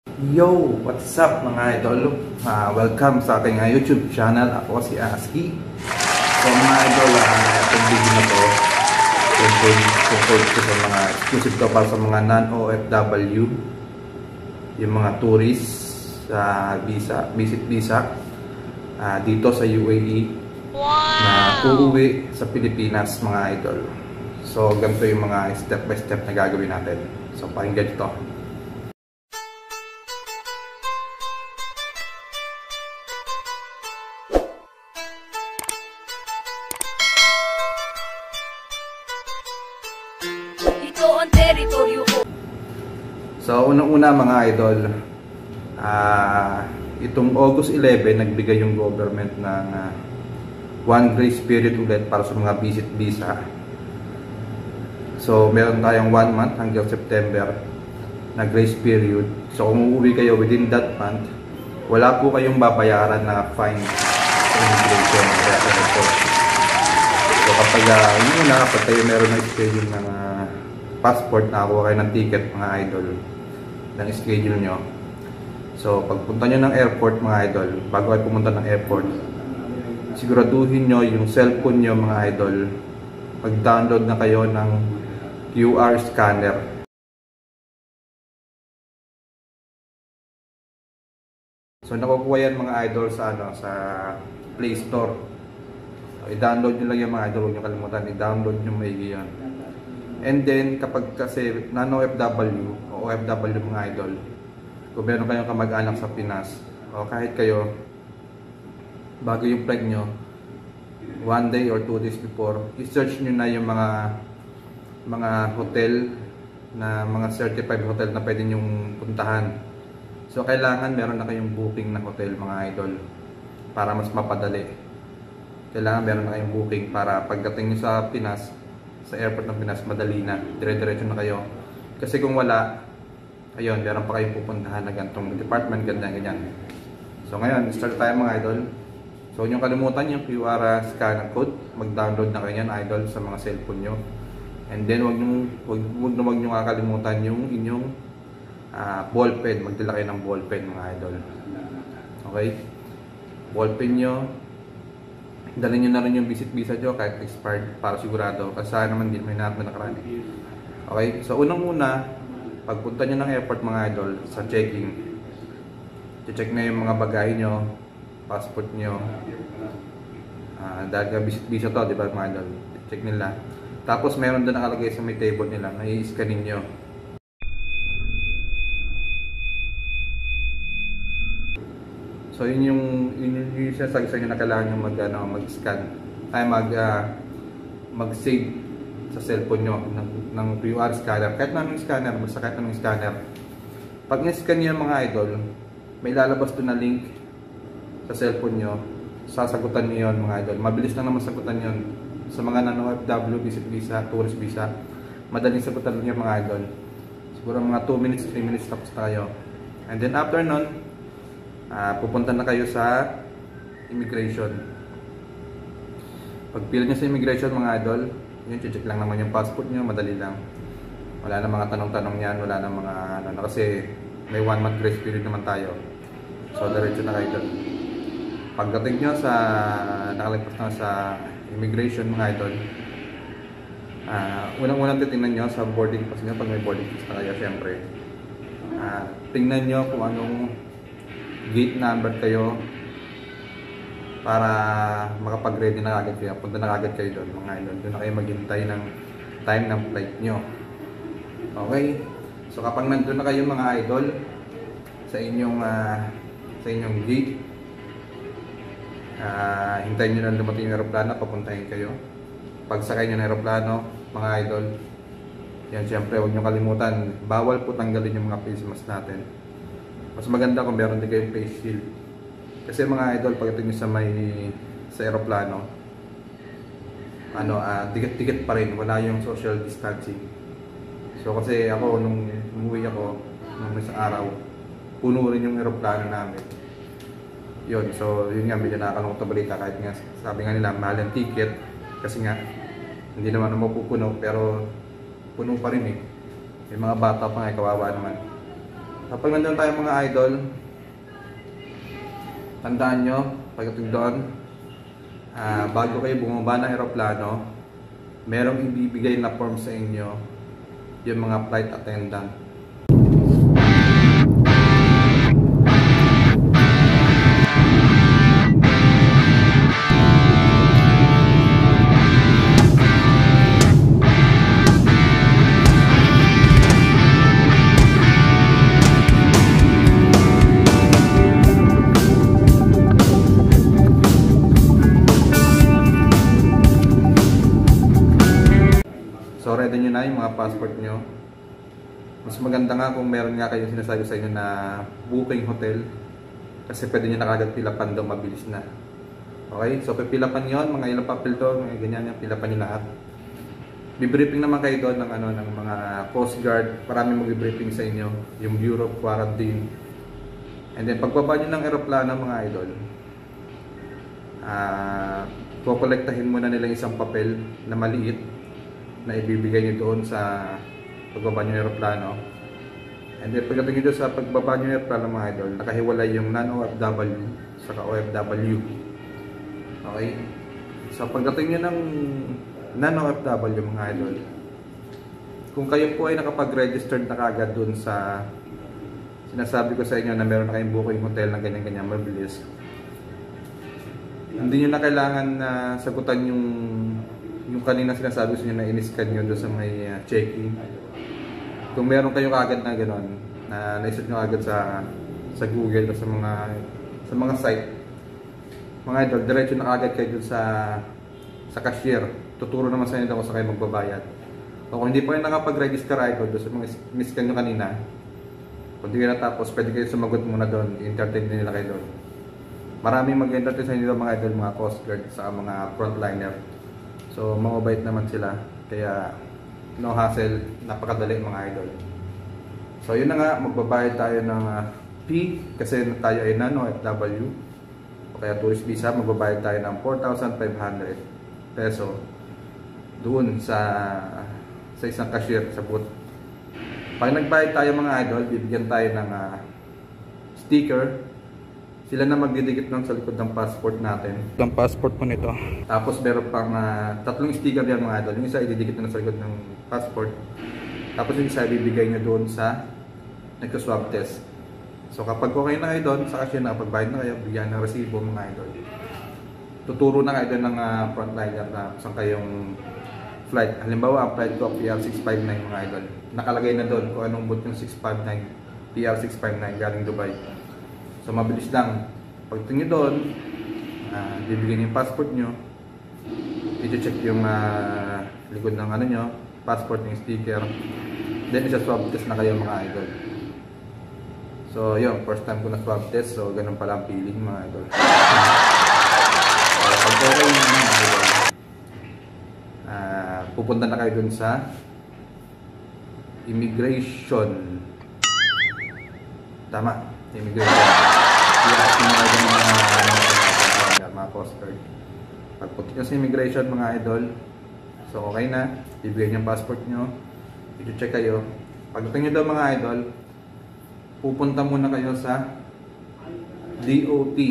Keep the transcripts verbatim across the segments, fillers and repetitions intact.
Yo! What's up mga idol? Uh, welcome sa ating uh, YouTube channel. Ako si Aski. So mga idol, uh, itong video na to tungkol ko sa mga exclusive to para sa mga non-O F W, yung mga tourists sa uh, visa, visit visa uh, dito sa U A E. Wow! Na uuwi sa Pilipinas mga idol. So ganito yung mga step by step na gagawin natin. So pakinggan ito. So unang-una mga idol, uh, itong August eleven nagbigay yung government ng uh, one grace period ulit para sa mga visit visa. So meron tayong one month hanggang September na grace period. So kung uuwi kayo within that month, wala po kayong babayaran na fine sa immigration or airport. So kapag uh, una, kapag kayo meron ng schedule ng uh, passport, nakakuha kayo ng ticket mga idol ng schedule nyo. So pagpunta nyo ng airport mga idol, bago kayo pumunta ng airport, siguraduhin nyo yung cellphone nyo mga idol, mag-download na kayo ng Q R scanner. So nakukuha yan mga idol sa ano, sa Play Store. So, i-download nyo lang yung mga idol, huwag nyo kalimutan, i-download nyo maigi yun. And then kapag kasi non-O F W o O F W mga idol, kung meron kayong kamag-anak sa Pinas o kahit kayo, bago yung flight nyo, one day or two days before, i-search nyo na yung mga mga hotel na mga certified hotel na pwede nyong puntahan. So kailangan meron na kayong booking na hotel mga idol para mas mapadali. Kailangan meron na kayong booking para pagdating nyo sa Pinas, sa airport ng Pinas, madali na, dire-diretso na kayo. Kasi kung wala, ayun, meron pa kayong pupuntahan na gantong department, ganyan, ganyan. So ngayon, start tayo mga idol. So huwag nyo kalimutan yung Q R scanner code, mag-download na kayo yan idol sa mga cellphone nyo. And then huwag nyo, huwag, huwag na huwag nyo kakalimutan yung inyong uh, ballpen, magdala kayo ng ballpen mga idol. Okay? Ballpen nyo, dalhin nyo na rin yung visit visa nyo kahit expired para sigurado. Kasi saan naman din may natin na nakaraan. Okay? So unang-una, pagpunta nyo ng airport mga idol, sa checking, check na yung mga bagay nyo, passport nyo. Uh, dahil ka visit visa to, di ba mga idol? Check nila. Tapos meron doon nakalagay sa may table nila, may i-scanin nyo. So yun yung yun yung, yung sinasabi sa inyo na kailangan nyo mag, ano, mag-scan ay mag uh, mag-save sa cellphone nyo ng, ng Q R scanner, kahit naming scanner, basta kahit naming scanner. Pag ni-scan nyo mga idol, may lalabas doon na link sa cellphone nyo, sasagutan nyo yun mga idol. Mabilis lang naman sagutan yun sa mga non-O F W, visit visa, tourist visa, madaling sagutan nyo mga idol. Siguro mga two minutes, three minutes tapos na kayo. And then after nun, Uh, pupunta na kayo sa immigration. Pag pila nyo sa immigration mga idol, yun, check lang naman yung passport nyo, madali lang. Wala na mga tanong-tanong yan, wala na mga ano, kasi may one month grace period naman tayo. So diretso na kayo doon. Pagdating nyo sa nakalagpas na sa immigration mga idol, uh, unang-unang titingnan nyo sa boarding pass nyo, pag may boarding pass na kayo syempre. Uh, tingnan nyo kung anong gate number kayo para makapag-ready na agad kayo. Punta na agad kayo doon mga idol. Doon na kayo maghintay ng time ng flight nyo. Okay? So kapag nandun na kayo mga idol sa inyong uh, sa inyong gate, uh, hintayin nyo na dumating yung aeroplano, papuntahin kayo. Pag sakay nyo ng aeroplano mga idol, yan syempre huwag nyo kalimutan, bawal po tanggalin yung mga face mask natin. Mas maganda kung meron din kayong face shield. Kasi mga idol, pagdating nyo sa may sa aeroplano, ano, uh, dikit-dikit pa rin, wala yung social distancing. So kasi ako, nung umuwi ako, nung isang araw, puno rin yung aeroplano namin. Yun, so yun nga, medyo nakakalungkot na balita kahit nga, sabi nga nila, mahal yung ticket. Kasi nga, hindi naman na mapupuno, pero puno pa rin eh. May mga bata pa nga, kawawa naman. Kapag nandun tayo mga idol, tandaan nyo, pagdating doon, uh, bago kayo bumaba ng aeroplano, merong ibibigay na form sa inyo, yung mga flight attendant. So ready nyo na yung mga passport nyo. Mas maganda nga kung meron nga kayong sinasabi sa inyo na booking hotel, kasi pwede nyo na kagad pilapan daw, mabilis na. Okay, so pipilapan yon, mga ilang papel to, mga ganyan yung pilapan nyo lahat. Bibriefing naman kayo doon ng, ano, ng mga Coast Guard, marami mag-briefing sa inyo, yung Bureau of Quarantine. And then pagbaba nyo ng aeroplano mga idol, uh, kukolektahin muna nila isang papel na maliit na ibibigay nyo doon sa pagbaba nyo ng aeroplano. And then pagdating nyo doon sa pagbaba nyo ng aeroplano mga idol, nakahiwalay yung non-O F W saka O F W. Okay? So pagdating nyo ng non-O F W mga idol, kung kayo po ay nakapag-registered na kagad doon sa sinasabi ko sa inyo na meron na kayong booking hotel na ganyan-ganyan mabilis, hindi nyo na kailangan na uh, sagutan yung yung kanina sinasabi sa inyo na in-scan nyo doon sa may uh, check-in. Kung meron kayo kagad na gano'n, na naisip nyo agad sa sa Google o sa mga sa mga site, mga idol, diretso na kagad kayo doon sa sa cashier. Tuturo naman sa inyo kung saan kayo magbabayad. O kung hindi pa kayo nakapag-register idol doon sa mga in-scan nyo kanina, kung hindi kayo natapos, pwede kayo sumagot muna doon, i-entertain nila kayo doon. Maraming mag-entertain sa inyo mga idol, mga Coast Guard, sa mga frontliner. So, mababait naman sila. Kaya, no hassle, napakadali mga idol. So, yun na nga, magbabayad tayo ng uh, P, kasi tayo ay non-O F W. O kaya tourist visa, magbabayad tayo ng four thousand five hundred peso doon sa sa isang cashier sa booth. Pag nagbayad tayo mga idol, bibigyan tayo ng uh, sticker. Sila na magdidikit ng sa likod ng passport natin. Ang passport po nito. Tapos meron pang uh, tatlong sticker yan mga idol. Yung isa ididikit na sa likod ng passport. Tapos yung isa ibibigay nyo doon sa nagka-swab test. So kapag okay na kayo doon, sa cashier na pagbayad na kayo, bigyan ng resibo mga idol. Tuturo na kayo doon ng uh, frontliner na saan kayong flight. Halimbawa, ang flight ko P R six five nine mga idol. Nakalagay na doon kung anong boot yung six five nine, P R six five nine galing Dubai. So mabilis lang. Pagdating nyo doon, uh, bibigyan yung passport nyo, i-check yung uh, likod ng ano nyo, passport, yung sticker, then isa-swab test na kayo mga idol. So yun, first time ko na swab test, so ganun pala ang feeling mga idol. uh, pag okay yung mga idol, uh, pupunta na kayo dun sa immigration. Tama, immigration. I-ask nyo kayo mga, mga, mga Coast Guard. Pagpunta nyo sa immigration mga idol, so okay na, bibigyan yung passport nyo, i-check kayo. Pagdating nyo daw mga idol, pupunta muna kayo sa D O T.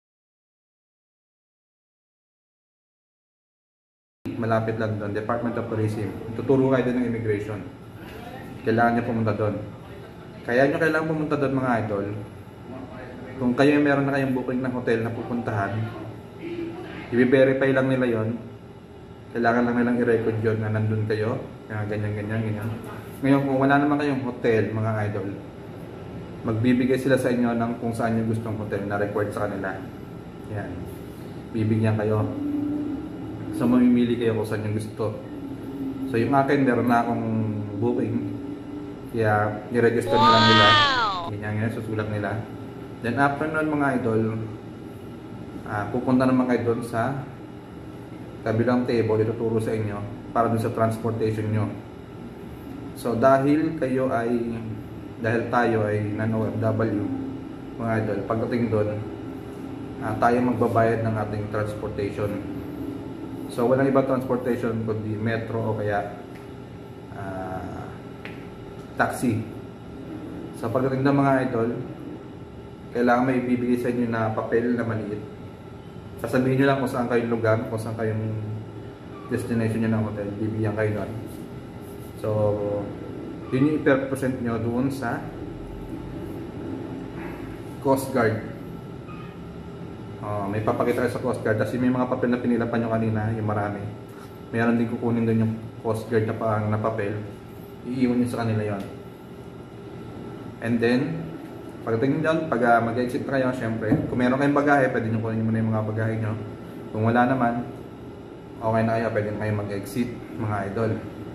Malapit lang doon, Department of Tourism. Tuturo kayo doon ng immigration. Kailangan nyo pumunta doon. Kaya nyo kailangan pumunta doon mga idol. Kung kayo meron na kayong booking ng hotel na pupuntahan, i-verify lang nila yon. Kailangan lang nilang i-record yun na nandun kayo. Kaya ganyan, ganyan, ganyan. Ngayon, kung wala naman kayong hotel, mga idol, magbibigay sila sa inyo ng kung saan yung gustong hotel na record sa kanila. Yan. Bibigyan kayo. So, mamimili kayo kung saan yung gusto. So, yung akin, meron na akong booking. Kaya, i-register na lang nila. Ganyan, ganyan, susulat nila. Then after nun mga idol, uh, pupunta naman kayo doon sa kabilang table, ituturo sa inyo para doon sa transportation nyo. So dahil kayo ay, dahil tayo ay non-O F W mga idol, pagdating doon, uh, tayo magbabayad ng ating transportation. So walang iba transportation kundi metro o kaya uh, taxi. So So pagdating ng mga idol, kailangan may bibigay sa inyo na papel na maliit. Sasabihin nyo lang kung saan kayong lugar, kung saan kayong destination nyo ng hotel, bibigyan kayo doon. So, yun yung i-present nyo doon sa Coast Guard. Uh, may papakita kayo sa Coast Guard, kasi may mga papel na pinilapan nyo kanina, yung marami. Meron din kukunin doon yung Coast Guard na, pa, na papel, iiwan nyo sa kanila yon. And then, pagdating doon, pag uh, mag-exit na kayo, syempre, kung meron kayong bagahe, pwede nyo kunin muna yung mga bagahe nyo. Kung wala naman, okay na kayo, pwede na kayo mag-exit, mga idol.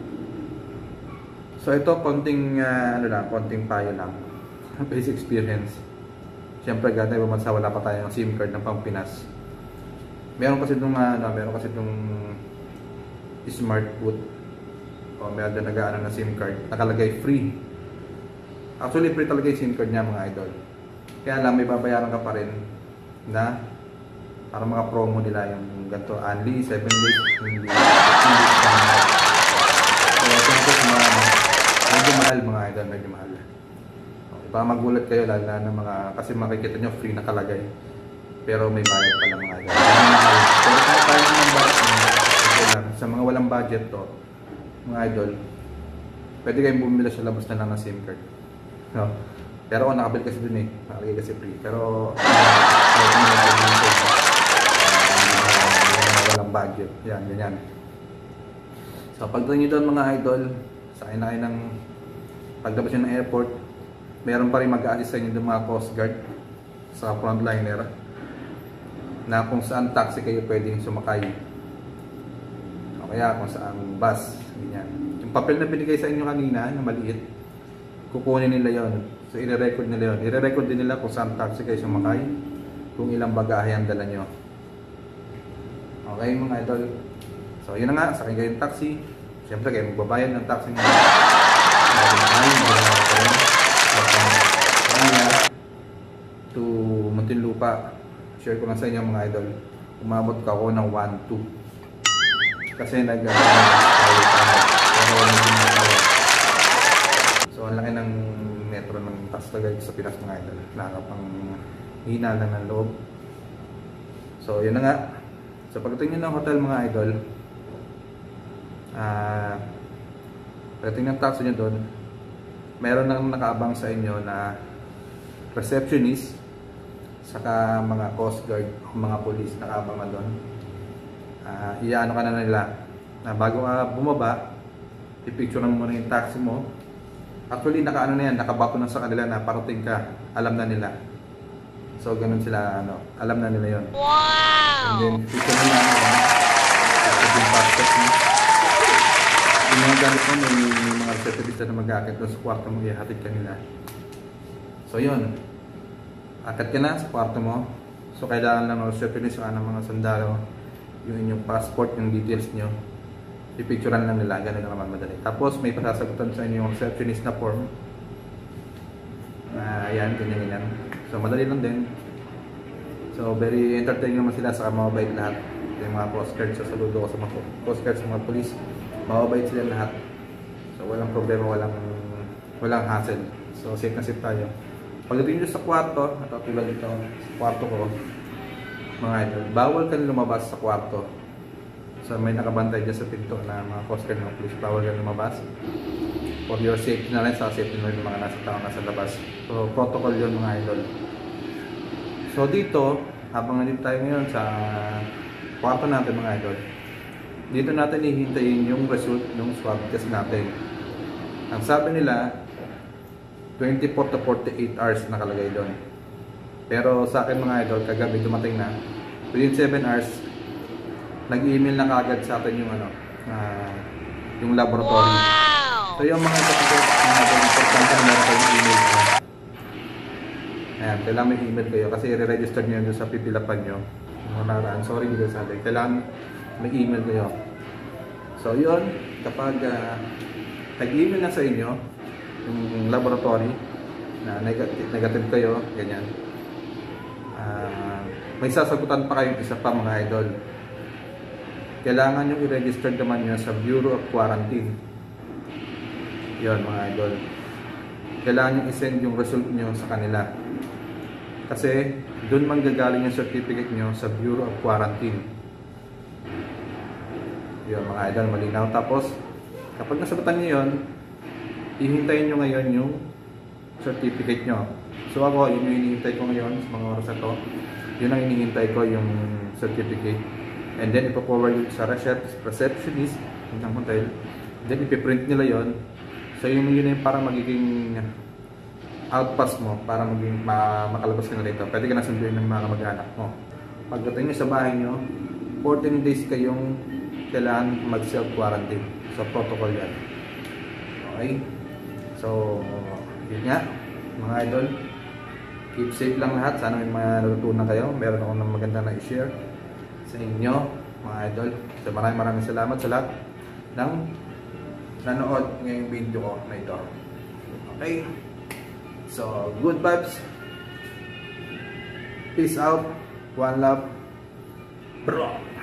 So ito, konting, uh, ano lang, konting payo lang. Basic experience. Syempre, ganda yung bansa, wala pa tayong SIM card ng pang Pinas. Meron kasi nung, uh, ano, meron kasi nung smart boot. O meron din nag-ano na SIM card. Nakalagay free. Actually, free talaga yung SIM card niya, mga idol. Kaya lang, may babayaran ka pa rin na para mga promo nila yung ganito, only seven days, hindi fifteen days pa. So, siyempre, mga, medyo mahal, mga idol, medyo mahal. Okay, baka magulat kayo, lalo na mga, kasi makikita nyo, free nakalagay. Pero may bayad pala, mga idol. Pero kung tayo ng budget, sa mga walang budget to, mga idol, pwede kayong bumili sa labas na lang ng SIM card. No. Pero ako nakabili kasi dun eh, nakalagay kasi free. Pero uh, walang budget, yan, ganyan. So pagdating nyo doon, mga idol, sakay na kayo ng paglabas nyo ng airport, meron pa rin mag-a-assist sa inyo ng mga Coast Guard sa frontliner na kung saan taxi kayo pwedeng sumakay o kaya kung saan bus, ganyan. Yung papel na binigay sa inyo kanina na maliit, kukunin nila yon. So i-record nila yon. I-record din nila kung saan taxi kayo sumakay, kung ilang bagahe ang dala nyo. Okay, mga idol. So yun na nga, sakay kayo yung taxi. Siyempre kayo magbabayad ng taxi nyo. To Muntinlupa, share ko lang sa inyo, mga idol. Umabot ka ako ng one two. Kasi nag so ang laki ng metro ng tax talaga sa Pinas, mga idol. Nakakapang hina lang ng loob. So yun na nga. So pagdating nyo ng hotel, mga idol, uh, pagdating ng taxi nyo doon, meron nang nakaabang sa inyo na receptionist, saka mga Coast Guard, mga police nakaabang na doon. Uh, iyaano ka na nila na bago ka bumaba, i-picture mo muna yung taxi mo. Actually, nakaano na yan, nakabato na sa kanila na parating ka, alam na nila. So, ganun sila, ano, alam na nila yon. Wow! And then, picture mo na nila, yung passport mo. Yung mga gamit mo, may, may mga receptionist na mag-aakit doon sa kwarto mo, ihatid ka nila. So, yun. Akit ka na sa kwarto mo. So, kailangan lang ng receptionist o ng mga sundalo, yung inyong passport, yung details nyo. I-picturean lang nila, ganun na naman madali. Tapos may pasasagutan sa inyo yung receptionist na form. Uh, ayan, ganyan ganyan. So madali lang din. So very entertaining naman sila, saka mababait lahat. Yung mga Coast Guard, so saludo ko sa mga Coast Guard, sa mga police. Mababait sila lahat. So walang problema, walang walang hassle. So safe na safe tayo. Pagdating nyo sa kwarto, at tulad dito sa kwarto ko, mga idol, bawal ka lumabas sa kwarto. So may nakabantay dyan sa pinto na mga Coast Guard, mga police, bawal ka lumabas. For your safety na rin, sa safety na rin ng mga nasa tao nasa labas. So protocol yun, mga idol. So dito, habang nandito tayo ngayon sa kwarto natin, mga idol, dito natin hihintayin yung result ng swab test natin. Ang sabi nila, twenty-four to forty-eight hours nakalagay doon. Pero sa akin, mga idol, kagabi dumating na, within seven hours, nag-email na kagad sa atin yung ano, uh, yung laboratory. Wow! So yung mga ito, mga importante na meron kayong email ko. Ayan, kailangan may email kayo kasi i-register nyo yun sa pipilapan nyo. Mararaan, sorry dito sa atin. Kailangan may email kayo. So yun, kapag uh, nag-email na sa inyo, yung laboratory, na negative, negative kayo, ganyan. Uh, may sasagutan pa kayong isa pa, mga idol. Kailangan nyo i-register naman nyo sa Bureau of Quarantine. Yun, mga idol. kailangan nyo i-send yung result nyo sa kanila. Kasi doon manggagaling yung certificate nyo sa Bureau of Quarantine. Yun mga idol, malinaw. Tapos, kapag nasagutan nyo yun, ihintayin nyo ngayon yung certificate nyo. So ako, yun yung hinihintay ko ngayon sa mga oras na to. Yun ang hinihintay ko, yung certificate. And then, ipo-forward yun sa receptionist ng hotel. Then, ipiprint nila yon. So, yun yun yung para magiging outpass mo, para maging ma makalabas ka na rito. Pwede ka na sunduin ng mga kamag-anak mo. Pagdating nyo sa bahay nyo, fourteen days kayong kailangan mag-self-quarantine. So, protocol yan. Okay? So, yun nga, mga idol. Keep safe lang lahat. Sana may mga natutunan kayo. Meron akong maganda na i-share sa inyo, mga idol. So, maraming maraming salamat sa lahat ng nanood ngayong video ko na ito. Okay? So, good vibes. Peace out. One love. Bro.